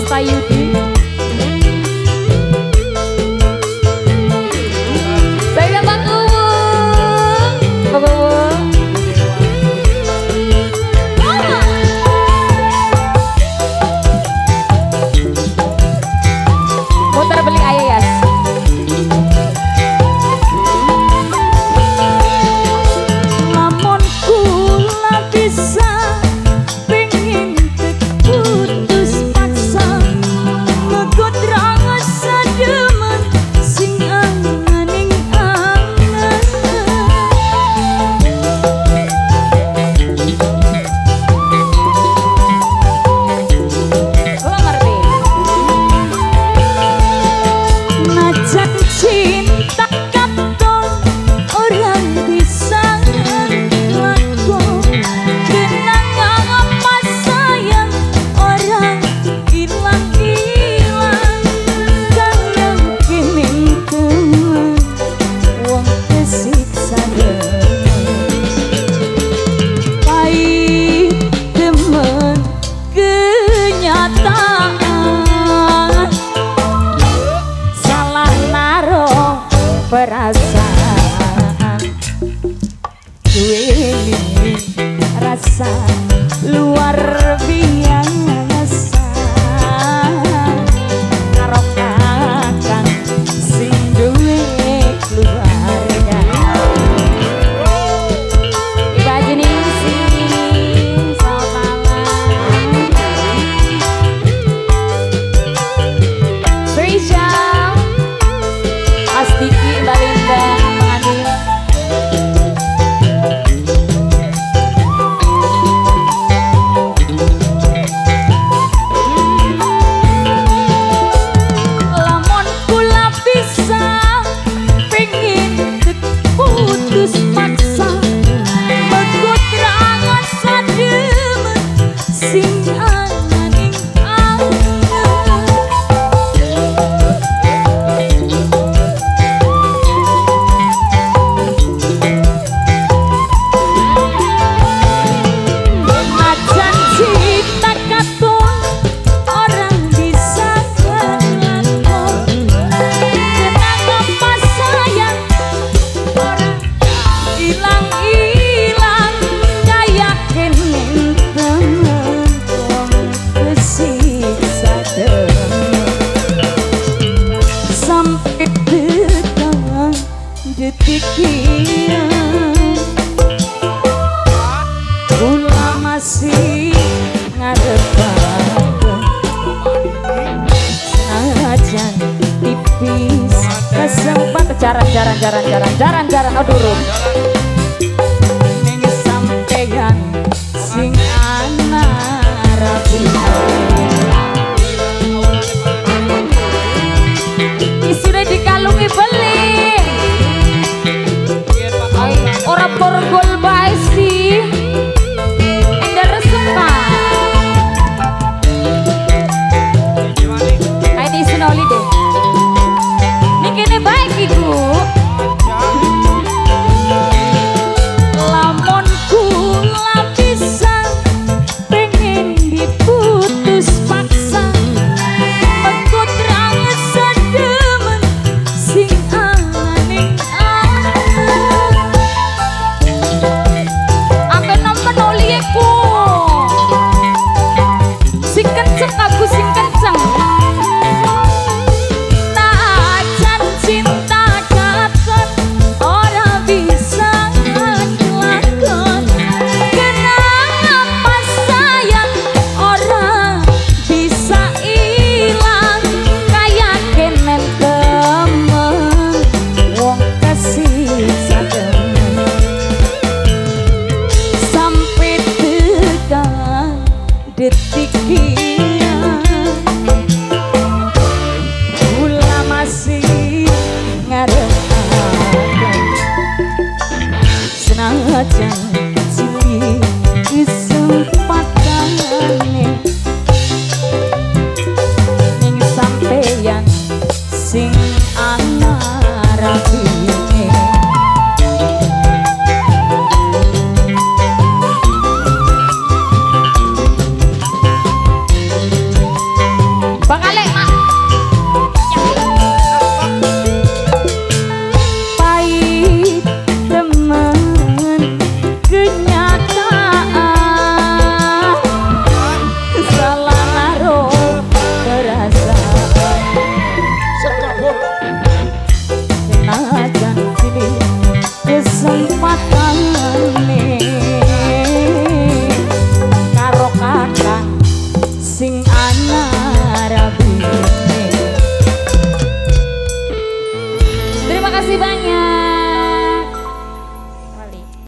Tayudi. Saya Bang Uwung. Bang Uwung. Muter beli ayas. Perasaan duweni rasa luar biasa karo kakang sing duwe keluarga. Iba Jeningsi selamat malam. Trisha Astiki Mbak Linda Mengadil. Lamun kula bisa pengen putus paksa megut rangan sademen sing ananing detik kula masih ngadepaken senajan tipis kesempatan jaran oh durung ning sampeyan sing ana rapi isine dikalungi beling ora borgol bae sih enggak resepan kayak di senoli deh ini kene baik iku kali Mas. Pahit teman kenyataan, salah naruh perasaan. Senajan pilih kesempatan nih karo kakang sing